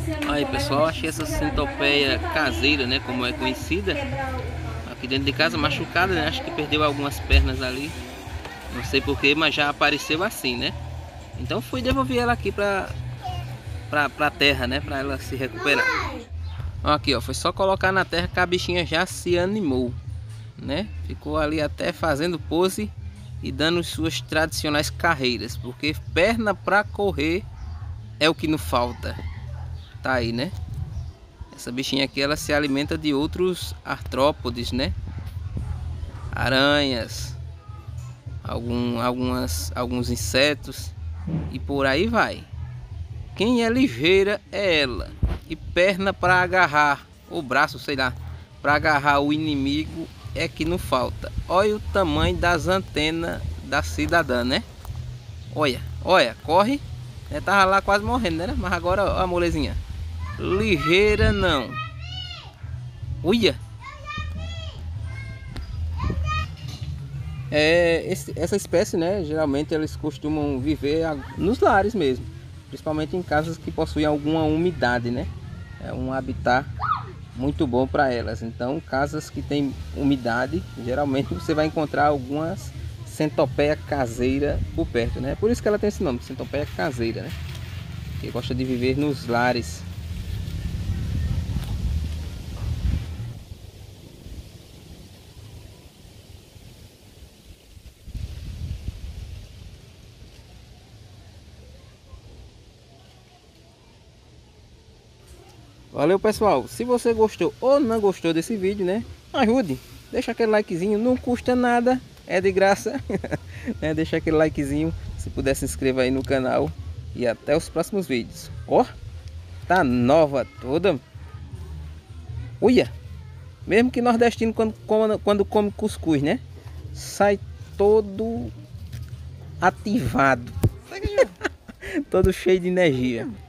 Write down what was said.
Aí pessoal, achei essa centopeia caseira, né, como é conhecida, aqui dentro de casa, machucada, né? Acho que perdeu algumas pernas ali, não sei porquê, mas já apareceu assim, né? Então fui devolver ela aqui pra terra, né, pra ela se recuperar. Ó, aqui ó, foi só colocar na terra que a bichinha já se animou, né? Ficou ali até fazendo pose e dando suas tradicionais carreiras, porque perna pra correr é o que não falta. Tá aí, né? Essa bichinha aqui, ela se alimenta de outros artrópodes, né? Aranhas, alguns insetos e por aí vai. Quem é ligeira é ela. E perna para agarrar, o braço, sei lá, para agarrar o inimigo é que não falta. Olha o tamanho das antenas da cidadã, né? Olha, olha, corre. Tava lá quase morrendo, né? Mas agora, ó, a molezinha. Ligeira não. Olha. Essa espécie, né? Geralmente eles costumam viver nos lares mesmo. Principalmente em casas que possuem alguma umidade, né? É um habitat muito bom para elas. Então, casas que tem umidade, geralmente você vai encontrar algumas centopeia caseira por perto, né? Por isso que ela tem esse nome, centopeia caseira, né? Que gosta de viver nos lares. Valeu pessoal, se você gostou ou não gostou desse vídeo, né, ajude, deixa aquele likezinho, não custa nada, é de graça. Né? Deixa aquele likezinho, se puder se inscreva aí no canal e até os próximos vídeos. Ó, tá nova toda. Olha, mesmo que nordestino quando come cuscuz, né, sai todo ativado. Todo cheio de energia.